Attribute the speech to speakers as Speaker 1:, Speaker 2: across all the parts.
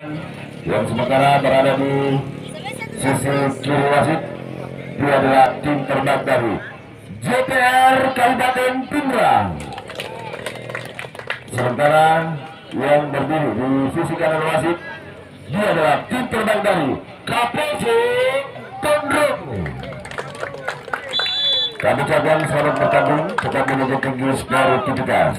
Speaker 1: yang sementara berada di sisi kiri wasit dia adalah tim terbaik dari JPR Kabupaten Pindrang. Sementara yang berdiri di sisi kanan wasit dia adalah tim terbaik dari KPC Tondrong. Kami ucapkan selamat bertanding, tetap menunjukkan gius sportivitas.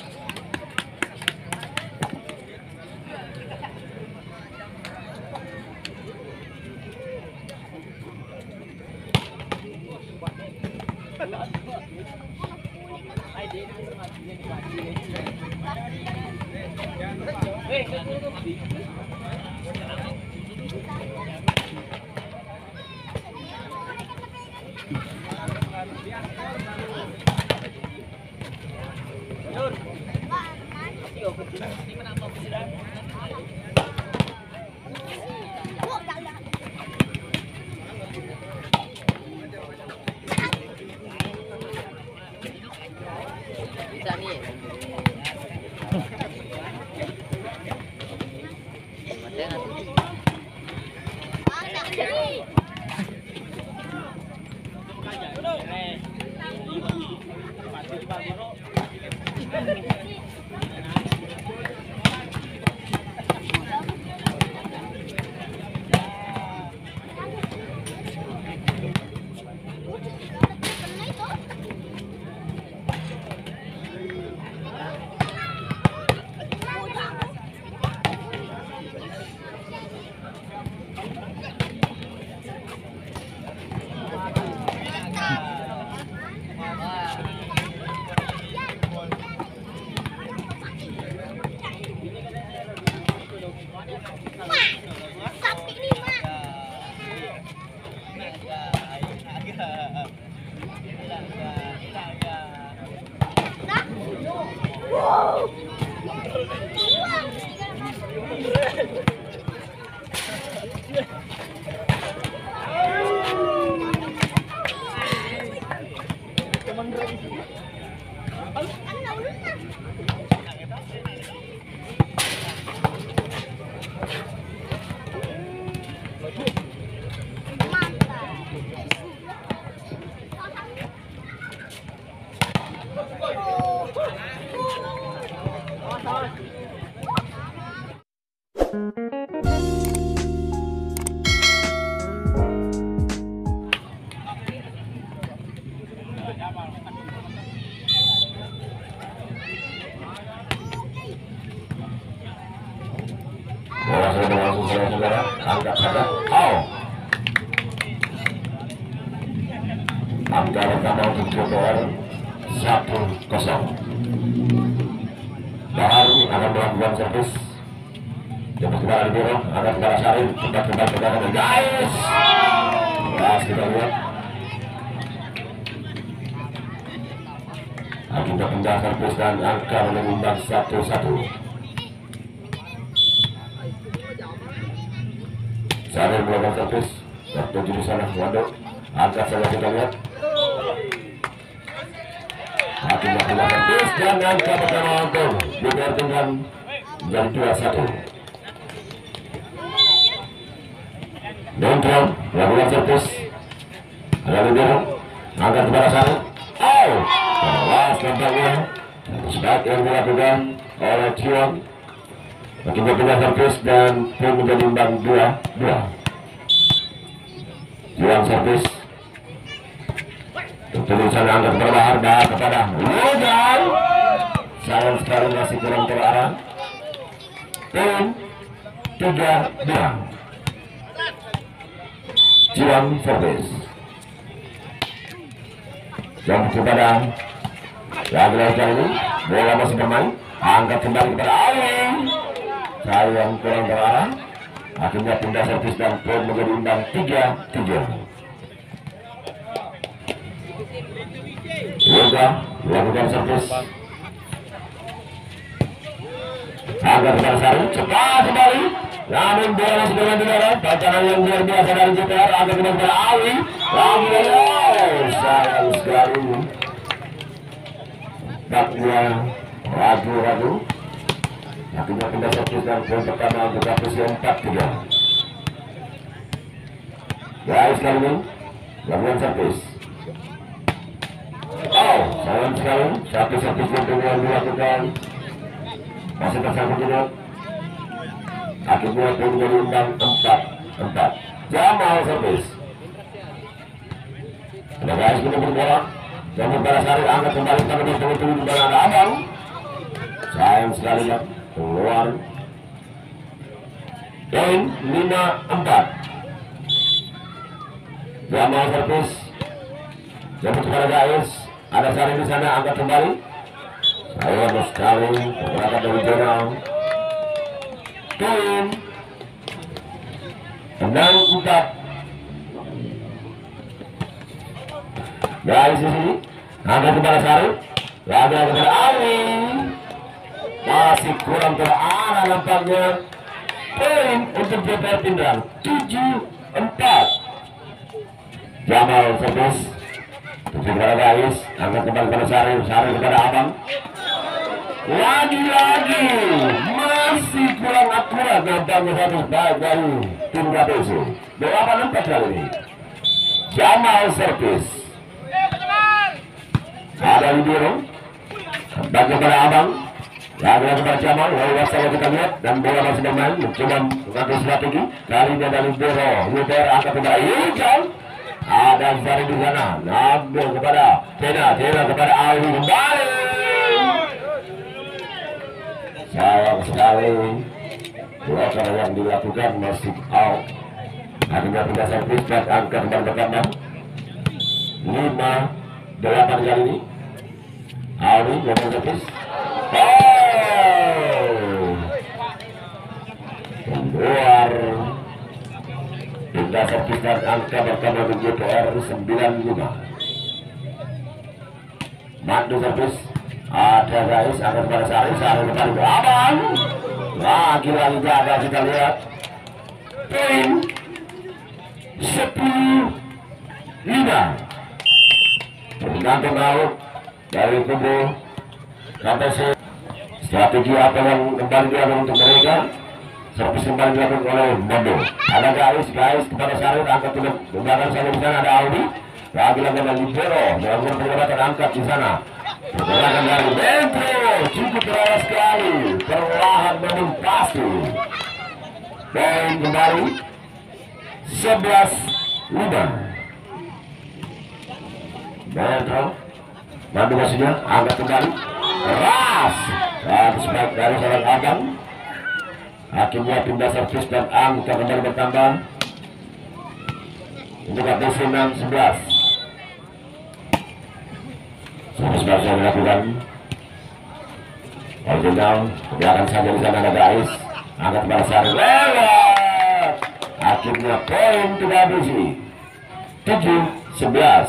Speaker 1: Angka rekaman untuk JPR 1-0. Bahar akan melakukan servis. Jemput kembali biru, akan kembali Sarin, cepat kembali ke belakang guys. Pas kita lihat. Akibat pindah servis dan angka menembak 1-1. Sarin melakukan servis, tertuju di sana, waduh. Angkat saja kita lihat. Akibat pindah servis dan angka pertama untuk diperhitungkan menjadi 2-1. Dongkron melakukan servis, ada biru, angkat kepada sana. Awas nampaknya sebab yang dilakukan oleh Cion. Akibat pindah servis dan pun menjadi imbang 2-2. Cion servis. Tulisan angkat berbahar dah kepada Logan. Sayang sekali masih kurang terarah. Tim 3-2. Cion servis. Jam kepada lagi-lagi ini bola masih bermain, angkat kembali kepada Ali. Sayang kurang terarah. Akhirnya pindah servis dan poin menjadi imbang 3-3. Yoga melakukan servis, angkat kepada Sari, cepat kembali. Namun bola masih dengan di dalam. Tantangan yang luar biasa dari JPR, angkat kepada Ali. Sayang sekali. Baknya ragu-ragu. Akhirnya pindah servis dan poin pertama untuk KPC 4-3. Guys, kali ini lakukan servis. Oh, sayang sekali. Satu servis yang kedua dilakukan. Masih tersangkut juga. Akhirnya poin jadi imbang 4-4. Jamal servis. Ada guys kita berbola. Jamal Balasari angkat kembali tapi tunggu-tunggu di dalam abang. Sayang sekali ya. Keluar. Poin 5-4. Jamal servis. Jemput kepada guys. Ada Sari di sana angkat kembali. Sayang sekali. Berangkat dari Jamal. Poin 6-4. Dari sini angkat kepada Sari. Lagi kepada Ali. Masih kurang terarah nampaknya. Poin untuk JPR Pindrang 7-4. Jamal servis. Tujuh kepada guys. Angkat kembali kepada Sari. Sari kepada Abang. Lagi-lagi masih kurang akurat nampaknya satu baik dari tim KPC. 8-4 kali ini. Jamal servis. Ada Libero. Kembali kepada Abang. Lagi kepada Jamal. Lalu saya kita lihat dan bola masih bermain. Mencoba mengatur strategi. Kali ini ada Libero. Libero angkat kepada Hijau. Ada Zari di sana. Nabel kepada Tena kepada Ali kembali. Sayang sekali. Dua cara yang dilakukan masih out. Akhirnya pindah servis dan angka kembali pertama 5-8 kali ini. Ali yang servis. Keluar. Pindah servis dan angka pertama di JPR 9-5. Mandu servis. Ada guys, angkat kepada Sari kembali ke Abang. Lagi-lagi gagal kita lihat. Poin 10-5. Tergantung out dari kubu KPC. Strategi apa yang kembali dilakukan untuk mereka? Servis kembali dilakukan oleh Mondo. Ada guys kepada Sari angkat ke belakang sana di sana ada Audi. Lagi-lagi ada Libero melakukan pergerakan angkat di sana. Pergerakan dari Bentro cukup keras sekali, perlahan namun pasti. Poin kembali 11-5. Bentro Mandu maksudnya angkat kembali keras. Servis baik dari seorang Abang. Akhirnya pindah servis dan angka kembali bertambah untuk KPC 6-11. Servis baru yang dilakukan original. Biarkan saja di sana ada guys. Angkat kembali Sari lewat. Akhirnya poin tidak habis 7-11.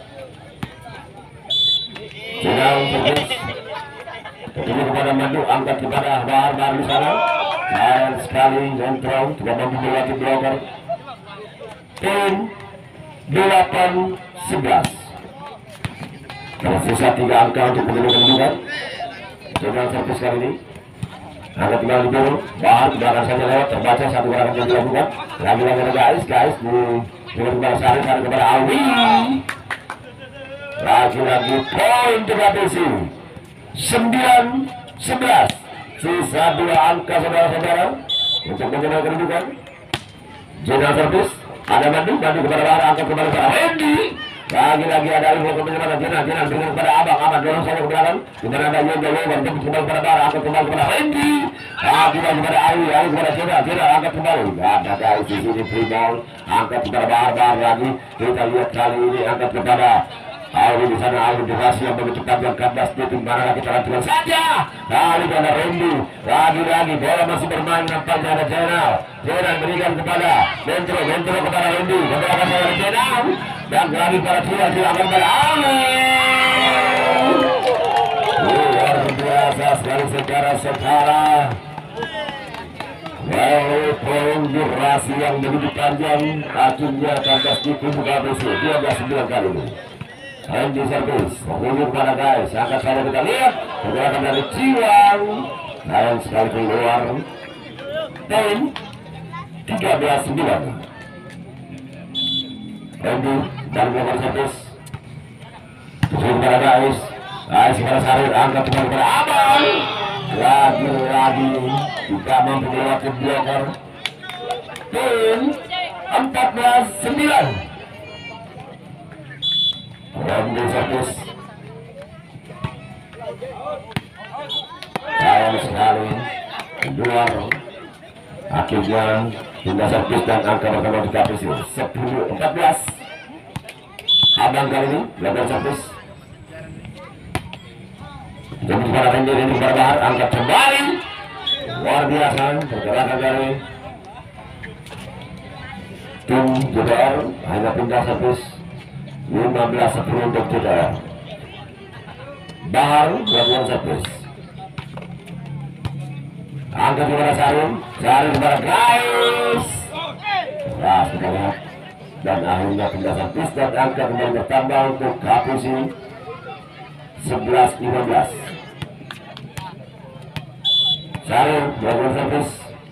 Speaker 1: Jenal servis. Ketemu kepada Mandu, angkat kepada Bahar di sana. Sayang sekali Zentro tidak mampu melewati blocker. Poin 8-11. Tersisa 3 angka untuk menentukan kedudukan. Jenal servis kali ini. Angkat kembali dulu. Bahar belakang saja lewat. Terbaca satu gerakan yang dilakukan. Lagi-lagi ada guys di kepada Sari kepada Awi. Lagi-lagi poin untuk KPC 9-11. Sisa 2 angka saudara-saudara untuk mengenal kedudukan. Jenal servis. Ada Mandu kepada Bahar, angkat kembali kepada Hendy. Lagi-lagi ada info kepada Jenal dengan kepada Abang dorong saya ke belakang. Kemudian ada Yoga jemput kembali kepada Bahar, angkat kembali kepada Hendy. Lagi-lagi kepada Ali kepada Jenal angkat kembali. Ada guys di sini free ball, angkat kepada Bahar lagi. Kita lihat kali ini angkat kepada Ali di sana. Ali berhasil yang menentukan yang kandas di mana kita lakukan saja. Kali ada Randy. Lagi-lagi bola masih bermain, nampaknya ada Jenal berikan kepada Bentro kepada Randy. Kepada Jenal dan lagi para tidak akan kepada Ali. Luar biasa sekali secara walaupun durasi yang begitu panjang, akhirnya kandas di kubu KPC 12-9 kali ini. Randy servis mengunjuk kepada guys, angkat saya kita lihat pergerakan dari Ciwang sayang sekali keluar. Poin 13-9. Randy dan nomor servis tujuh kepada Gais. Gais kepada Sarir, angkat kembali kepada Aman. Lagi-lagi tidak mampu melewati blocker. Poin 14-9. Randy servis sayang sekali keluar. Akhirnya hingga servis dan angka pertama dikapis 10-14. Abang kali ini lebar servis. Jadi para pendiri ini berbahar, angkat kembali. Luar biasa pergerakan dari tim JDR. Hanya pindah servis 15-10 untuk JDR. Bahar melakukan servis. Angkat kepada Sarim, Sarim kepada Gais. Keras kita lihat. Dan akhirnya pindah servis dan angka kembali bertambah untuk Kapusi 11-15. Sarim melakukan servis.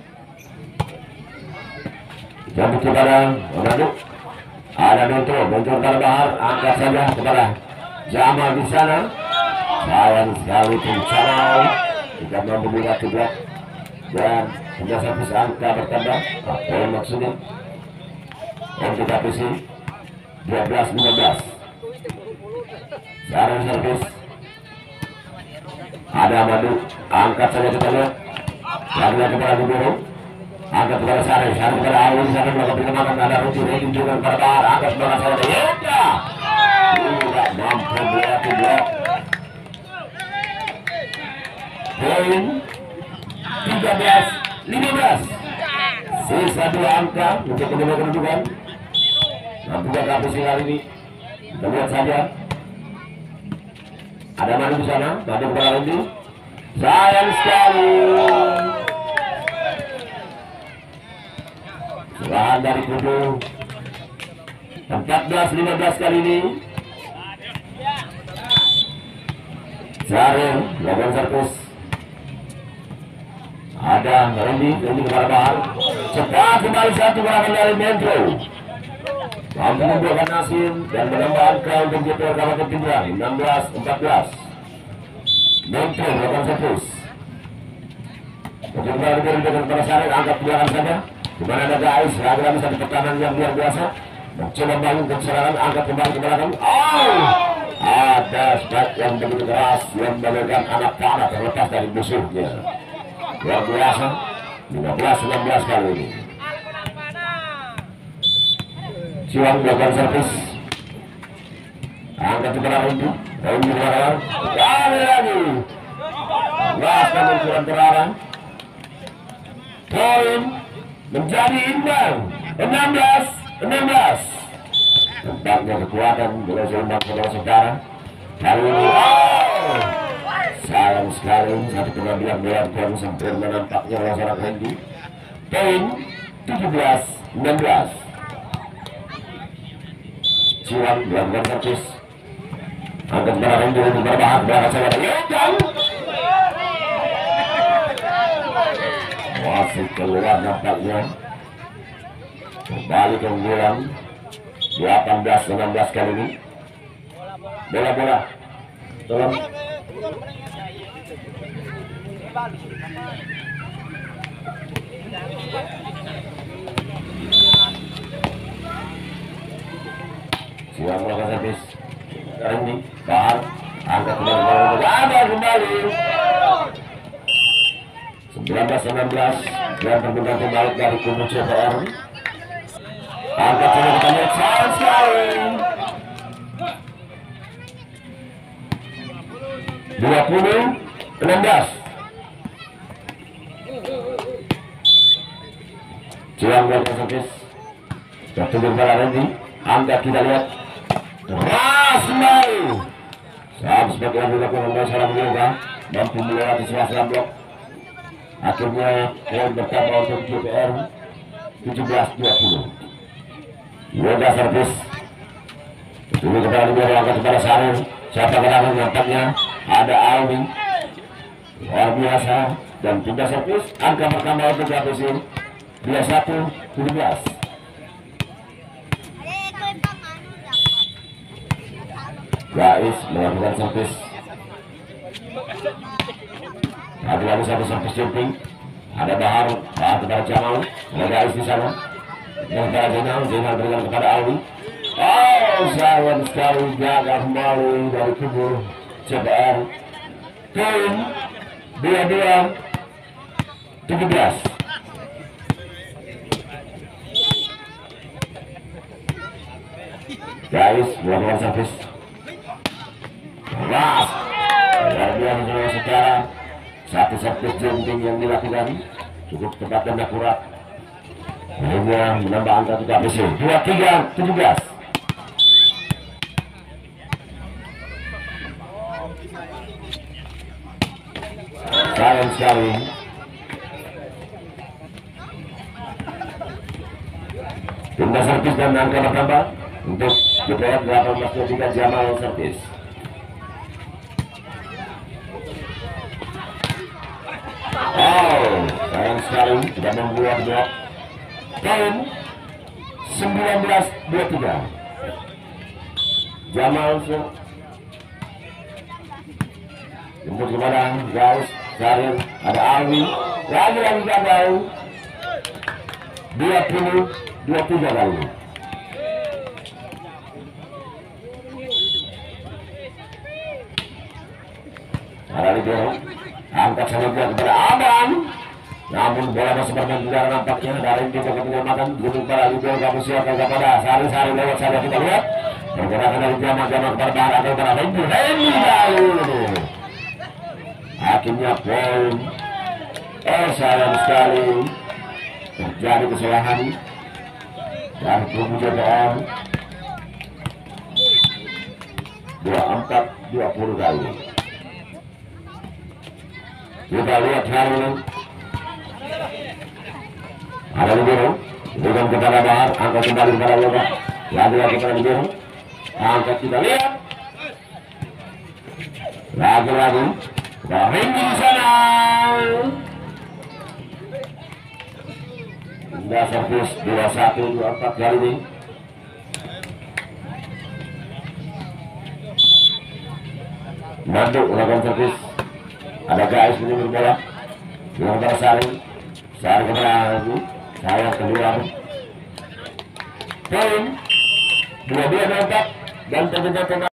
Speaker 1: Jambut kepada Ronaldo. Ada Bentur kepada Bahar, angkat saja kepada Jamal di sana. Sayang sekali Channel tidak mampu melihat blok. Dan pindah servis angka bertambah. Apa yang maksudnya? Untuk Kapusi 12-15. Sarim servis. Ada Madu, angkat saja kita lihat. Lagi kepada Gubernur. Angkat kepada Sarim, Sarim kepada Awin. Sarim melakukan perkembangan. Ada Ruti Rekin juga kepada Bahar. Angkat kepada saya. Yeda tidak mampu melewati blok. Poin 13-15. Sisa 2 angka untuk kedua kedudukan. Nampaknya Kapusi kali ini. Kita lihat saja. Ada Madu di sana, Madu kepada Randy. Sayang sekali. Serahan dari Kudu. 14-15 kali ini. Sarim melakukan servis. Ada Randy kepada Bahar. Cepat kembali satu gerakan dari Mentro. Mampu membuatkan Nasim dan menambah angka untuk JPR Kabupaten Pindrang 16-14. Mentro melakukan servis. Untuk kembali dengan kepada Sarim, angkat belakang saja. Dimana ada Gais, lagi-lagi satu pertahanan yang luar biasa. Mencoba membangun keserangan, angkat kembali ke belakang. Ada spek yang begitu keras yang menekan anak panah terlepas dari musuhnya. Luar biasa. 15-16 kali ini. Siwang melakukan servis. Angkat kepada Randy. Randy berarah. Kali lagi. Las namun kurang terarah. Poin menjadi imbang. 16-16. Tempatnya kekuatan boleh seimbang saudara-saudara. Kali ini sayang sekali satu pengambilan bola kurang sempurna nampaknya oleh seorang Randy. Poin 17-16. Ciwan melakukan servis. Angkat kepada Randy untuk berbahak belakang saya ada Yedang. Masih keluar nampaknya. Kembali keunggulan 18-16 kali ini. Bola-bola tolong. Siang melakukan servis. Randy, Bahar, angkat kembali. Ada kembali. 19-19 dan perbendahan kembali dari kubu CPR. Angkat saja kita lihat sayang sekali. 20-16. Ciang melakukan servis. Tertunduk pada Randy. Angkat kita lihat. Keras kembali. Saat sebagian dilakukan oleh seorang yoga mampu melewati sela-sela blok. Akhirnya poin bertambah untuk JPR 17-20. Yoga servis. Ini kepada Libero, angkat kepada Sarim. Siapa gerangan nampaknya ada Alwi. Luar biasa. dan pindah servis. Angka pertama untuk KPC 21-17. Gais melakukan servis. Lagi-lagi satu servis jumping. Ada Bahar kepada Jamal. Ada Gais di sana. Kepada Jenal berikan kepada Alwi. Oh, sayang sekali gagal kembali dari kubu CBR. Poin 22-17. Guys, melakukan servis. Mas, luar biasa secara satu servis jumping yang dilakukan cukup tepat dan akurat. Akhirnya menambah angka untuk KPC 23-17. Sayang sekali. Pindah servis dan angka bertambah untuk JPR 18-23 Jamal servis. Oh, sayang sekali tidak membuat blok. Poin 19-23. Jamal jemput kepada Gaus Karir, ada Alwi, lagi-lagi gagal 20-23 kali ini. Ada libero, angkat selanjutnya kepada Aman, namun bola masih bermain nampaknya dari kita penyelamatan untuk para libero KPC akan kepada Sari lewat saja kita lihat pergerakan dari Jamal kepada Bahar atau kepada Hendy akhirnya poin. Sayang sekali terjadi kesalahan dari kubu JPR 24-20 kali ini. Kita lihat hari ini ada libero berikan kepada Bahar, angkat kembali kepada Yoga, lagi-lagi kepada libero, angkat kita lihat lagi-lagi Hendy di sana. Hingga servis 21-24 kali ini. Manduk melakukan servis. Ada Gais menyebut bola. Yang kepada Sari kepada Agu. Sayang keluar. Poin 22-24 dan terbentuk